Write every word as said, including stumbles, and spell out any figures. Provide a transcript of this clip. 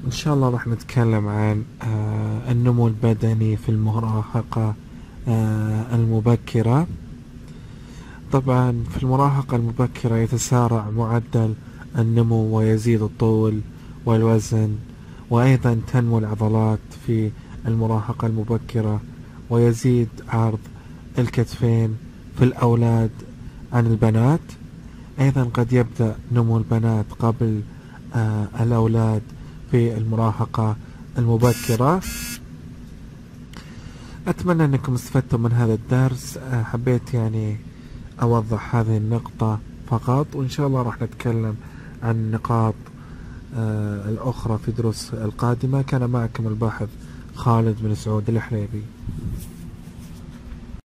إن شاء الله راح نتكلم عن آه، النمو البدني في المراهقة آه، المبكرة. طبعا في المراهقة المبكرة يتسارع معدل النمو ويزيد الطول والوزن، وأيضا تنمو العضلات في المراهقة المبكرة، ويزيد عرض الكتفين في الأولاد عن البنات. أيضا قد يبدأ نمو البنات قبل آه الأولاد في المراهقة المبكرة. أتمنى أنكم استفدتم من هذا الدرس. آه حبيت يعني أوضح هذه النقطة فقط، وإن شاء الله راح نتكلم عن النقاط آه الأخرى في دروس القادمة. كان معكم الباحث خالد بن سعود الحليبي.